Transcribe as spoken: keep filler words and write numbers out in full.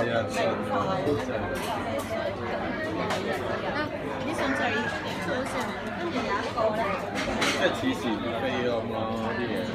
啊，真真。 啊，你上次做成跟住也一個咧。 即係此時彼彼咁咯，啲嘢。